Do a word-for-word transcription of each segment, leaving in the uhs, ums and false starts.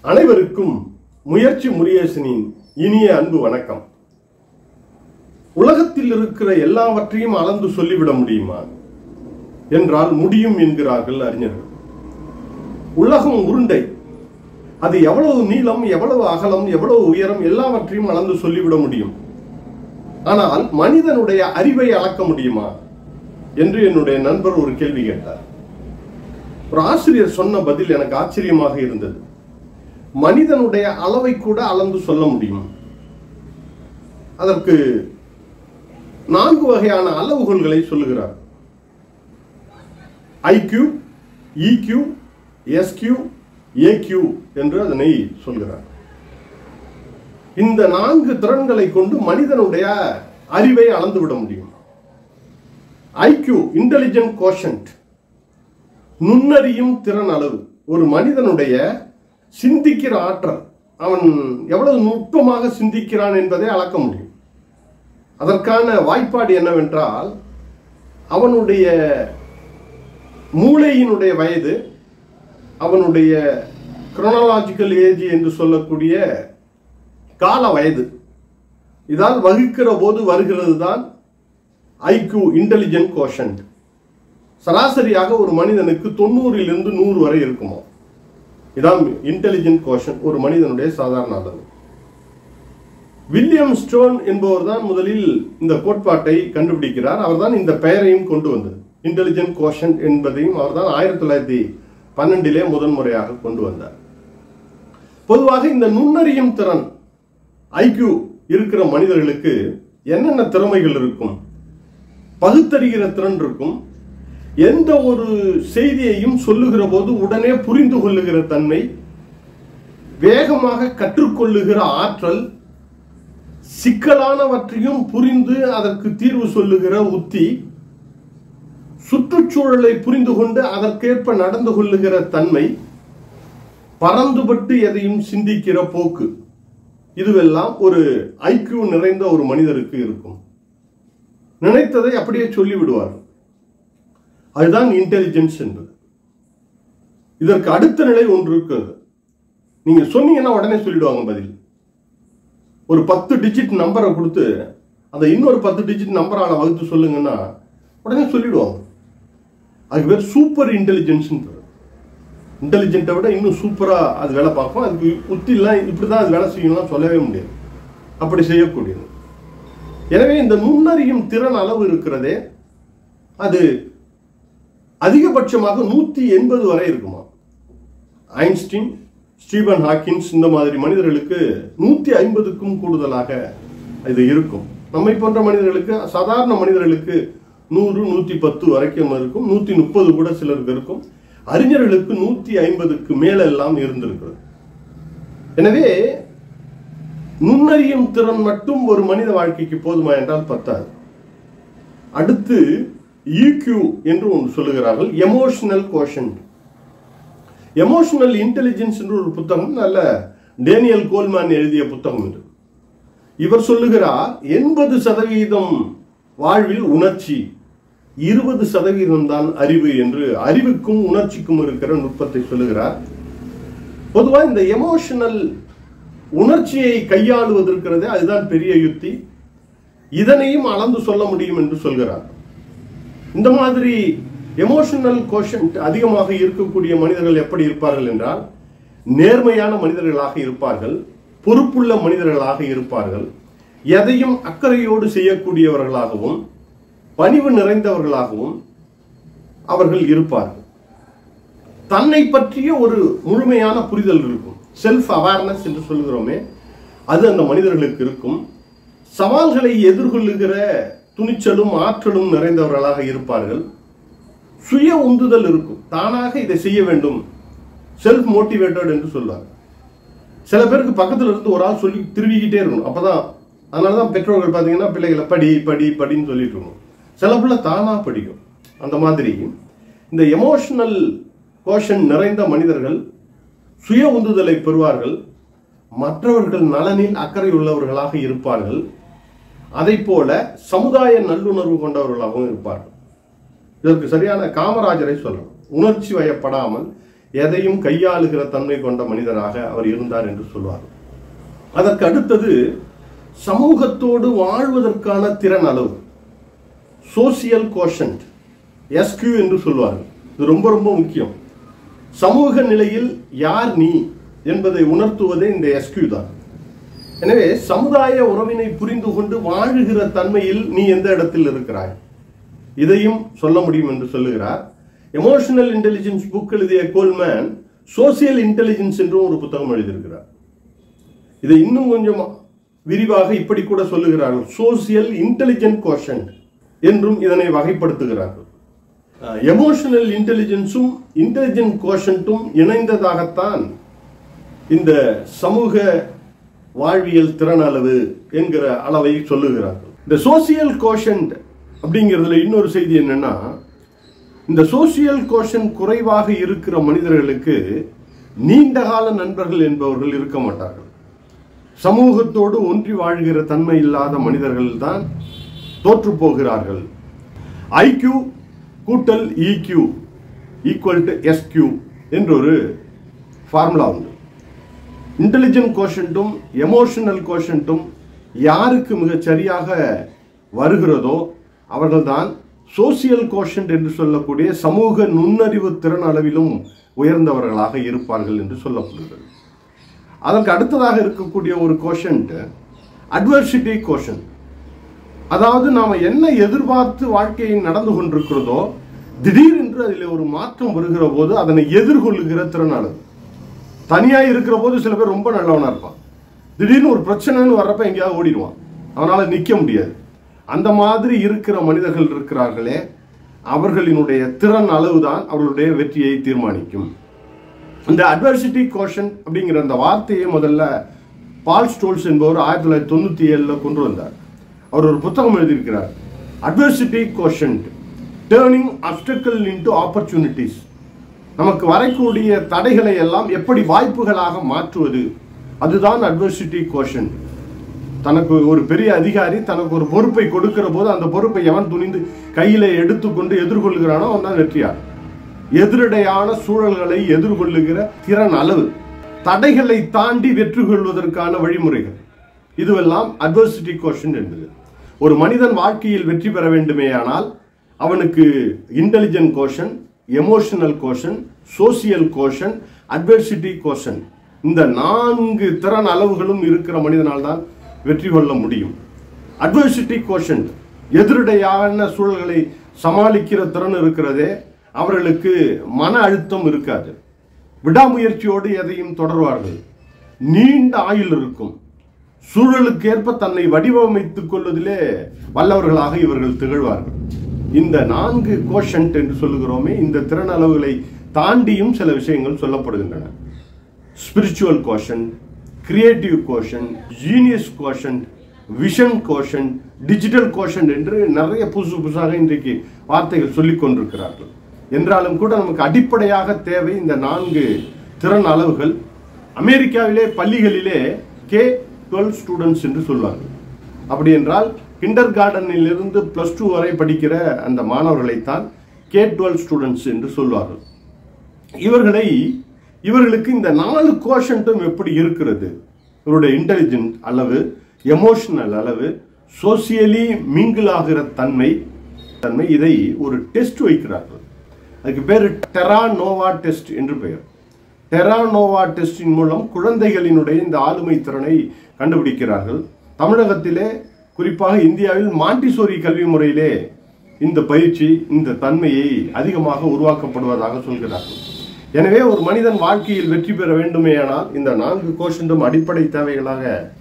அனைவருக்கும் முயற்சி முருகேசனின் இனிய அன்பு வணக்கம். உலகத்தில் இருக்கிற எல்லாவற்றையும் அளந்து சொல்லிவிட முடியுமா என்றால் முடியும் என்கிறார்கள் அறிஞர்கள். உலகம் உருண்டை, அது எவ்வளவு நீளம், எவ்வளவு அகலம், எவ்வளவு உயரம் எல்லாவற்றையும் அளந்து சொல்லிவிட முடியும். ஆனால் மனிதனுடைய அறிவை அளக்க முடியுமா என்று என்னுடைய நண்பர் ஒரு கேள்வி கேட்டார். ஒரு ஆசிரியர் சொன்ன பதில் எனக்கு ஆச்சரியமாக இருந்தது. மனிதனுடைய அளவை கூட அளந்து சொல்ல முடியும். அதற்கு நான்கு வகையான அளவுகோல்களை சொல்லுகிறார். ஐக்யூ, இக்யூ, எஸ்கியூ, ஏக்யூ என்று அதனை சொல்கிறார். இந்த நான்கு திறன்களை கொண்டு மனிதனுடைய அறிவை அளந்து விட முடியும். ஐக்யூ, இன்டெலிஜென்ட் கோஷன்ட், நுண்ணறியும் திறன் அளவு. ஒரு மனிதனுடைய சிந்திக்கிற ஆற்றல், அவன் எவ்வளவு நுட்பமாக சிந்திக்கிறான் என்பதை அளக்க முடியும். அதற்கான வாய்ப்பாடு என்னவென்றால், அவனுடைய மூளையினுடைய வயது, அவனுடைய குரோனாலஜிக்கல் ஏஜ் என்று சொல்லக்கூடிய கால வயது, இதால் வகுக்கிற போது வருகிறது தான் ஐக்யூ, இன்டெலிஜென்ட் கோஷன்ட். சராசரியாக ஒரு மனிதனுக்கு தொண்ணூறிலிருந்து நூறு வரை இருக்குமோ. இதான் இன்டெலிஜென்ட் கோஷன், ஒரு மனிதனுடைய சாதாரண அளவு. வில்லியம் ஸ்டோன் என்பவர் தான் முதலில் இந்த கோட்பாட்டை கண்டுபிடிக்கிறார். அவர் தான் இந்த பெயரையும் கொண்டு வந்தது. இன்டெலிஜென்ட் கோஷன் என்பதையும் அவர் தான் ஆயிரத்தி தொள்ளாயிரத்தி பன்னெண்டிலே முதன்முறையாக கொண்டு வந்தார். பொதுவாக இந்த நுண்ணறியும் திறன் ஐக்யூ இருக்கிற மனிதர்களுக்கு என்னென்ன திறமைகள் இருக்கும்? பகுத்தறிகிற திறன் இருக்கும். எந்த ஒரு செய்தியையும் சொல்லுகிற போது உடனே புரிந்து கொள்ளுகிற தன்மை, வேகமாக கற்றுக்கொள்ளுகிற ஆற்றல், சிக்கலானவற்றையும் புரிந்து அதற்கு தீர்வு சொல்லுகிற உத்தி, சுற்றுச்சூழலை புரிந்து கொண்டு அதற்கேற்ப நடந்து கொள்ளுகிற தன்மை, பறந்துபட்டு எதையும் சிந்திக்கிற போக்கு, இதுவெல்லாம் ஒரு ஐக்யூ நிறைந்த ஒரு மனிதருக்கு இருக்கும். நினைத்ததை அப்படியே சொல்லிவிடுவார். அதுதான் இன்டெலிஜென்ஸ் என்பது. இதற்கு அடுத்த நிலை ஒன்று இருக்கிறது. நீங்க சொன்னீங்கன்னா உடனே சொல்லிடுவாங்க பதில். ஒரு பத்து டிஜிட் நம்பரை கொடுத்து அதை இன்னொரு பத்து டிஜிட் நம்பரால வகுத்து சொல்லுங்கன்னா உடனே சொல்லிடுவாங்க. அதுக்கு பேர் சூப்பர் இன்டெலிஜென்ஸ். இன்டெலிஜென்ட்டை விட இன்னும் சூப்பரா அது வேலை பார்க்கும். அதுக்கு உத்திலாம் இப்படிதான் அது வேலை செய்யணும்லாம் சொல்லவே முடியாது. அப்படி செய்யக்கூடியது. எனவே இந்த நுண்ணறியும் திறன் அளவு இருக்கிறதே, அது அதிகபட்சமாக நூத்தி எண்பது வரை இருக்குமா. ஐன்ஸ்டீன், ஸ்டீபன் ஹாக்கின்ஸ் இந்த மாதிரி மனிதர்களுக்கு நூத்தி ஐம்பதுக்கும் கூடுதலாக இது இருக்கும். நம்மை போன்ற மனிதர்களுக்கு, சாதாரண மனிதர்களுக்கு நூறு, நூத்தி பத்து வரைக்கும் இருக்கும். நூத்தி முப்பது கூட சிலருக்கு இருக்கும். அறிஞர்களுக்கு நூத்தி ஐம்பதுக்கு மேல எல்லாம் இருந்திருக்கிறது. எனவே நுண்ணறியும் திறன் மட்டும் ஒரு மனித வாழ்க்கைக்கு போதுமா என்றால் பத்தாது. அடுத்து இக்யூ என்று ஒன்று சொல்லுகிறார்கள், எமோஷனல் கோஷன்ட். எமோஷனல் இன்டெலிஜென்ஸ் என்று ஒரு புத்தகம், நல்ல டேனியல் கோல்மேன் எழுதிய புத்தகம் இது. இவர் சொல்லுகிறார், எண்பது சதவீதம் வாழ்வில் உணர்ச்சி, இருபது சதவீதம் தான் அறிவு என்று அறிவுக்கும் உணர்ச்சிக்கும் இருக்கிற நுட்பத்தை சொல்லுகிறார். பொதுவாக இந்த எமோஷனல் உணர்ச்சியை கையாளுவது இருக்கிறதே, அதுதான் பெரிய யுக்தி. இதனையும் அளந்து சொல்ல முடியும் என்று சொல்கிறார். இந்த மாதிரி எமோஷனல் கோஷன்ட் அதிகமாக இருக்கக்கூடிய மனிதர்கள் எப்படி இருப்பார்கள் என்றால், நேர்மையான மனிதர்களாக இருப்பார்கள், பொறுப்புள்ள மனிதர்களாக இருப்பார்கள், எதையும் அக்கறையோடு செய்யக்கூடியவர்களாகவும் பணிவு நிறைந்தவர்களாகவும் அவர்கள் இருப்பார்கள். தன்னை பற்றிய ஒரு முழுமையான புரிதல் இருக்கும். செல்ஃப் அவேர்னஸ் என்று சொல்கிறோமே, அது அந்த மனிதர்களுக்கு இருக்கும். சவால்களை எதிர்கொள்ளுகிற துணிச்சலும் ஆற்றலும் நிறைந்தவர்களாக இருப்பார்கள். சுய உந்துதல் இருக்கும். தானாக இதை செய்ய வேண்டும், செல்ஃப் மோட்டிவேட்டட் என்று சொல்வாங்க. சில பேருக்கு பக்கத்துல இருந்து ஒரு ஆள் சொல்லி திருவிக்கிட்டே இருக்கணும். அப்பதான், அதனாலதான் பெற்றோர்கள் பார்த்தீங்கன்னா பிள்ளைகளை படி படி படின்னு சொல்லிட்டு இருக்கணும். சில பிள்ளை தானா படிக்கும். அந்த மாதிரி இந்த எமோஷனல் கோஷன் நிறைந்த மனிதர்கள் சுய உந்துதலை பெறுவார்கள். மற்றவர்கள் நலனில் அக்கறை உள்ளவர்களாக இருப்பார்கள். அதை போல சமுதாய நல்லுணர்வு கொண்டவர்களாகவும் இருப்பார்கள். இதற்கு சரியான காமராஜரை சொல்லணும். உணர்ச்சி வயப்படாமல் எதையும் கையாளுகிற தன்மை கொண்ட மனிதராக அவர் இருந்தார் என்று சொல்வார். அதற்கு அடுத்தது சமூகத்தோடு வாழ்வதற்கான திறன் அளவு, சோசியல் கோஷன்ட், எஸ்கியூ என்று சொல்வார்கள். இது ரொம்ப ரொம்ப முக்கியம். சமூக நிலையில் யார் நீ என்பதை உணர்த்துவதே இந்த எஸ்கியூ தான். எனவே சமுதாய உறவினை புரிந்து கொண்டு வாழுகிற தன்மையில் நீ எந்த இடத்தில் இருக்கிறாய், இதையும் சொல்ல முடியும் என்று சொல்லுகிறார். எமோஷனல் இன்டெலிஜென்ஸ் புக் எழுதிய கோல்மேன் சோசியல் இன்டெலிஜென்ஸ் என்றும் ஒரு புத்தகம் எழுதியிருக்கிறார். இதை இன்னும் கொஞ்சம் விரிவாக இப்படி கூட சொல்லுகிறார்கள், சோசியல் இன்டெலிஜென்ட் கோஷன்ட் என்றும் இதனை வகைப்படுத்துகிறார்கள். எமோஷனல் இன்டெலிஜென்ஸும் இன்டெலிஜென்ட் கோஷன்ட்டும் இணைந்ததாகத்தான் இந்த சமூக வாழ்வியல் திறன் அளவு என்கிற அளவை சொல்லுகிறார்கள். இந்த சோசியல் கோஷன்ட் அப்படிங்கிறதுல இன்னொரு செய்தி என்னன்னா, இந்த சோசியல் கோஷன் குறைவாக இருக்கிற மனிதர்களுக்கு நீண்டகால நண்பர்கள் என்பவர்கள் இருக்க மாட்டார்கள். சமூகத்தோடு ஒன்றி வாழ்கிற தன்மை இல்லாத மனிதர்கள் தான் தோற்று போகிறார்கள். ஐக்யூ கூட்டல் இக்யூ ஈக்குவல் டு எஸ்கியூ என்றொரு ஃபார்முலா உண்டு. இன்டெலிஜென்ட் கோஷன்ட்டும் எமோஷனல் கோஷன்ட்டும் யாருக்கு மிகச் சரியாக வருகிறதோ அவர்கள்தான் சோசியல் கோஷன்ட் என்று சொல்லக்கூடிய சமூக நுண்ணறிவு திறன் அளவிலும் உயர்ந்தவர்களாக இருப்பார்கள் என்று சொல்லப்படுகிறது. அதற்கு அடுத்ததாக இருக்கக்கூடிய ஒரு கோஷன்ட் அட்வர்சிட்டி கோஷன்ட். அதாவது நாம் என்ன எதிர்பார்த்து வாழ்க்கையை நடந்து கொண்டிருக்கிறதோ திடீரென்று அதில் ஒரு மாற்றம் வருகிற போது அதனை எதிர்கொள்ளுகிற திறன் அளவு. தனியாக இருக்கிற போது சில பேர் ரொம்ப நல்லவனா இருப்பான், திடீர்னு ஒரு பிரச்சனைன்னு வர்றப்ப எங்கேயாவது ஓடிடுவான், அவனால் நிற்க முடியாது. அந்த மாதிரி இருக்கிற மனிதர்கள் இருக்கிறார்களே, அவர்களினுடைய திறன் அளவுதான் அவர்களுடைய வெற்றியை தீர்மானிக்கும். இந்த அட்வர்சிட்டி கோஷன் அப்படிங்கிற அந்த வார்த்தையை முதல்ல பால் ஸ்டோல்ஸ் என்பவர் ஆயிரத்தி தொள்ளாயிரத்தி தொண்ணூத்தி ஏழுல கொண்டு வந்தார். அவர் ஒரு புத்தகம் எழுதியிருக்கிறார், adversity quotient turning obstacle into opportunities. நமக்கு வரக்கூடிய தடைகளை எல்லாம் எப்படி வாய்ப்புகளாக மாற்றுவது, அதுதான் அட்வர்சிட்டி கோஷன்ட். தனக்கு ஒரு பெரிய அதிகாரி தனக்கு ஒரு பொறுப்பை கொடுக்கிற போது அந்த பொறுப்பை எவன் துணிந்து கையில எடுத்துக்கொண்டு எதிர்கொள்கிறானோ அவன் தான் வெற்றியார். எதிரடையான சூழல்களை எதிர்கொள்ளுகிற திறன் அளவு, தடைகளை தாண்டி வெற்றி கொள்வதற்கான வழிமுறைகள், இதுவெல்லாம் அட்வர்சிட்டி கோஷன்ட் என்பது. ஒரு மனிதன் வாழ்க்கையில் வெற்றி பெற வேண்டுமேயானால் அவனுக்கு intelligent quotient, emotional quotient, social quotient, adversity quotient, இந்த நான்கு திறன் அளவுகளும் இருக்கிற மனிதனால் தான் வெற்றி கொள்ள முடியும். அட்வர்சிட்டி கோஷன்ட் எதிரடையான சூழல்களை சமாளிக்கிற திறன் இருக்கிறதே, அவர்களுக்கு மன அழுத்தம் இருக்காது, விடாமுயற்சியோடு எதையும் தொடர்வார்கள், நீண்ட ஆயுள் இருக்கும், சூழலுக்கு ஏற்ப தன்னை வடிவமைத்துக் கொள்வதிலே வல்லவர்களாக இவர்கள் திகழ்வார்கள். இந்த நான்கு கோஷன்ட் என்று சொல்லுகிறோமே, இந்த திறன் அளவுகளை தாண்டியும் சில விஷயங்கள் சொல்லப்படுகின்றன. Spiritual quotient, creative quotient, genius quotient, vision quotient, digital quotient என்று நிறைய புதுசு புதுசாக இன்றைக்கு வார்த்தைகள் சொல்லிக் கொண்டிருக்கிறார்கள். என்றாலும் கூட நமக்கு அடிப்படையாக தேவை இந்த நான்கு திறன் அளவுகள். அமெரிக்காவிலே பள்ளிகளிலே கே டுவெல் ஸ்டூடெண்ட்ஸ் என்று சொல்வார்கள். அப்படி என்றால் கிண்டர் கார்டனில் இருந்து பிளஸ் டூ வரை படிக்கிற அந்த மாணவர்களைத்தான் கே டுவெல் ஸ்டூடெண்ட்ஸ் என்று சொல்வார்கள். இவர்களை இவர்களுக்கு இந்த நாலு கோஷன்ட்டும் எப்படி இருக்கிறது, இவருடைய இன்டெலிஜென்ட் அளவு, எமோஷனல் அளவு, சோசியலி மிங்கிள் ஆகிற தன்மை தன்மை இதை ஒரு டெஸ்ட் வைக்கிறார்கள். அதுக்கு பேர் டெரா நோவா டெஸ்ட் என்று பெயர். டெரா நோவா டெஸ்டின் மூலம் குழந்தைகளினுடைய இந்த ஆளுமை திறனை கண்டுபிடிக்கிறார்கள். தமிழகத்திலே குறிப்பாக இந்தியாவில் மாண்டிசோரி கல்வி முறையிலே இந்த பயிற்சி, இந்த தன்மையை அதிகமாக உருவாக்கப்படுவதாக சொல்கிறார்கள். எனவே ஒரு மனிதன் வாழ்க்கையில் வெற்றி பெற வேண்டுமேயானால் இந்த நான்கு கோஷன்டும் அடிப்படை தேவைகளாக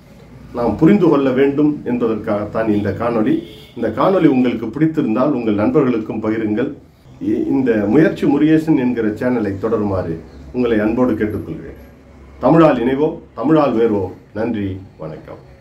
நாம் புரிந்து கொள்ள வேண்டும் என்பதற்காகத்தான் இந்த காணொளி. இந்த காணொளி உங்களுக்கு பிடித்திருந்தால் உங்கள் நண்பர்களுக்கும் பகிருங்கள். இந்த முயற்சி முருகேசன் என்கிற சேனலை தொடருமாறு உங்களை அன்போடு கேட்டுக்கொள்கிறேன். தமிழால் இணைவோம், தமிழால் வேறுவோம். நன்றி, வணக்கம்.